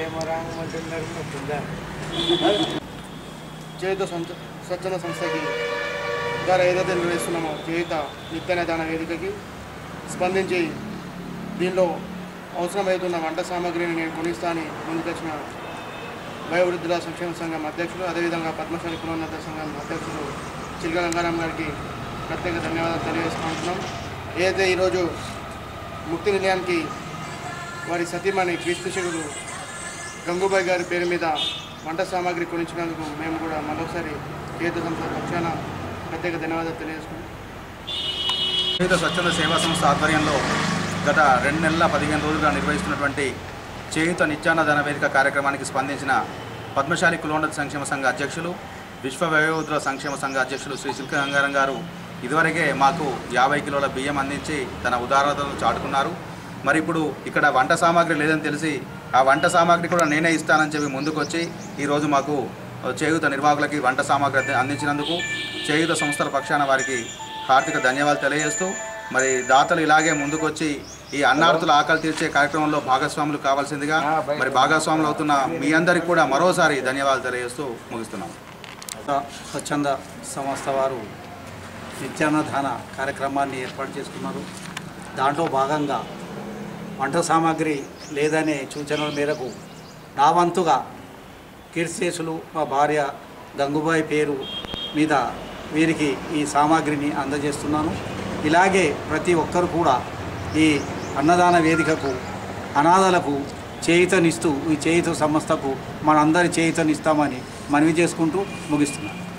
చేయుత స్వచ్ఛంద సంస్థకి ద్వారా ఏదైతే నిర్వహిస్తున్నామో చేయుత నిత్యాన్నదాన వేదికకి స్పందించి దీనిలో అవసరమవుతున్న వంట సామాగ్రిని నేను కొనిస్తానని ముందుకొచ్చిన వయోవృద్ధుల సంక్షేమ సంఘం అధ్యక్షులు, అదేవిధంగా పద్మశాలి కులోన్నత సంఘం అధ్యక్షులు చిల్క గంగారాం గారికి ప్రత్యేక ధన్యవాదాలు తెలియజేసుకుంటున్నాం. ఏదైతే ఈరోజు ముక్తి నిలయానికి వారి సతీమణి క్రీస్తుశకుడు గంగూబాయి గారి పేరు మీద వంట సామాగ్రి కొనించినందుకు మేము కూడా మరొకసారి చేయుత సంస్థ పక్షాన ప్రత్యేక ధన్యవాదాలు తెలియజేసుకుంటాం. చేయుత స్వచ్ఛంద సేవా సంస్థ ఆధ్వర్యంలో గత 2 నెలల 15 రోజులుగా నిర్వహిస్తున్నటువంటి చేయుత నిత్యాన్నదాన వేదిక కార్యక్రమానికి స్పందించిన పద్మశాలి కులోన్నత సంక్షేమ సంఘ అధ్యక్షులు, విశ్వ వయోవృద్ధుల సంక్షేమ సంఘ అధ్యక్షులు శ్రీ చిల్క గంగారాం గారు ఇదివరకే మాకు 50 కిలోల బియ్యం అందించి తన ఉదారతను చాటుకున్నారు. మరి ఇప్పుడు ఇక్కడ వంట సామాగ్రి లేదని తెలిసి ఆ వంట సామాగ్రి కూడా నేనే ఇస్తానని చెప్పి ముందుకొచ్చి ఈరోజు మాకు చేయుత నిర్వాహకులకి వంట సామాగ్రి అందించినందుకు చేయుత సంస్థల పక్షాన వారికి హార్దిక ధన్యవాదాలు తెలియజేస్తూ, మరి దాతలు ఇలాగే ముందుకొచ్చి ఈ అన్నార్థుల ఆకలి తీర్చే కార్యక్రమంలో భాగస్వాములు కావాల్సిందిగా మరి భాగస్వాములు అవుతున్న మీ అందరికీ కూడా మరోసారి ధన్యవాదాలు తెలియజేస్తూ ముగిస్తున్నాం. స్వచ్ఛంద సంస్థ వారు నిత్యాన్నదాన కార్యక్రమాన్ని ఏర్పాటు చేసుకున్నారు. దాంట్లో భాగంగా వంట సామాగ్రి లేదనే సూచనల మేరకు నా వంతుగా కీర్తిశేషులు మా భార్య గంగుబాయి పేరు మీద వీరికి ఈ సామాగ్రిని అందజేస్తున్నాను. ఇలాగే ప్రతి ఒక్కరు కూడా ఈ అన్నదాన వేదికకు అనాథలకు చేయూతనిస్తూ ఈ చేయూత సంస్థకు మనందరి చేయూతనిస్తామని మనవి చేసుకుంటూ ముగిస్తున్నాను.